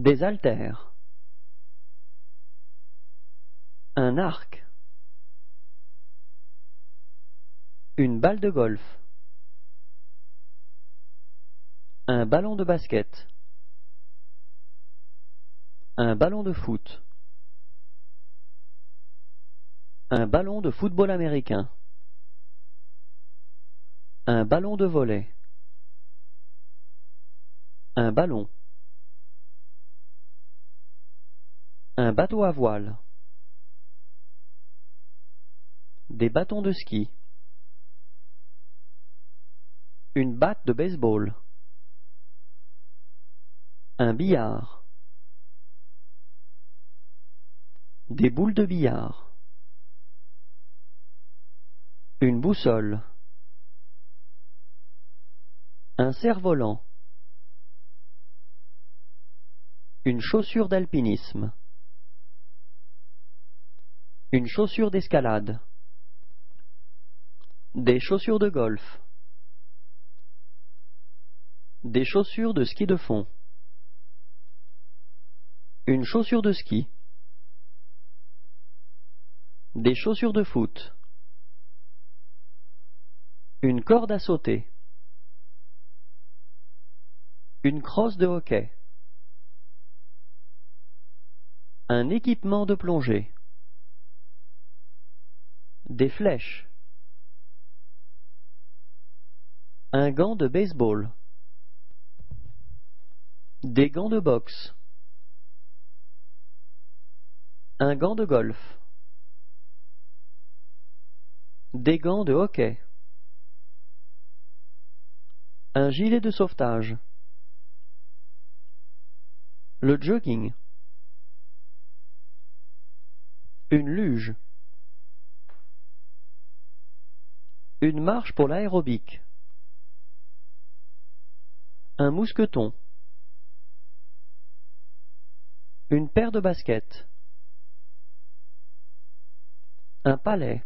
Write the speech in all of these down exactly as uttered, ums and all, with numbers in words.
Des haltères. Un arc. Une balle de golf. Un ballon de basket. Un ballon de foot. Un ballon de football américain. Un ballon de volley. Un ballon. Un bateau à voile. Des bâtons de ski. Une batte de baseball. Un billard. Des boules de billard. Une boussole. Un cerf-volant. Une chaussure d'alpinisme. Une chaussure d'escalade. Des chaussures de golf. Des chaussures de ski de fond. Une chaussure de ski. Des chaussures de foot. Une corde à sauter. Une crosse de hockey. Un équipement de plongée. Des flèches. Un gant de baseball. Des gants de boxe. Un gant de golf. Des gants de hockey. Un gilet de sauvetage. Le jogging. Une luge. Une marche pour l'aérobic. Un mousqueton. Une paire de baskets. Un palais.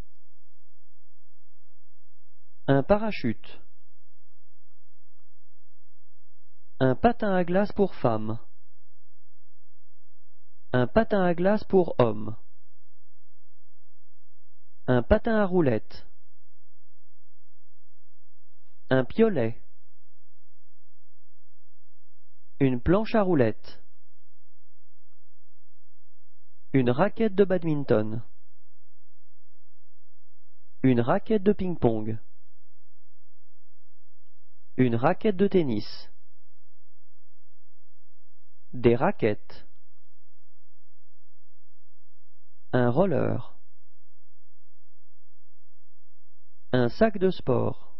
Un parachute. Un patin à glace pour femmes. Un patin à glace pour hommes. Un patin à roulettes. Un piolet. Une planche à roulettes. Une raquette de badminton. Une raquette de ping-pong. Une raquette de tennis. Des raquettes. Un roller. Un sac de sport.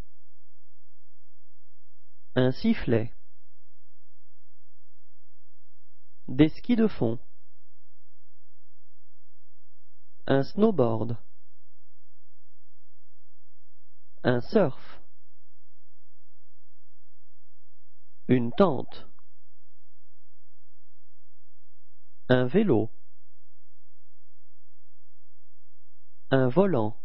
Un sifflet. Des skis de fond. Un snowboard. Un surf. Une tente. Un vélo. Un volant.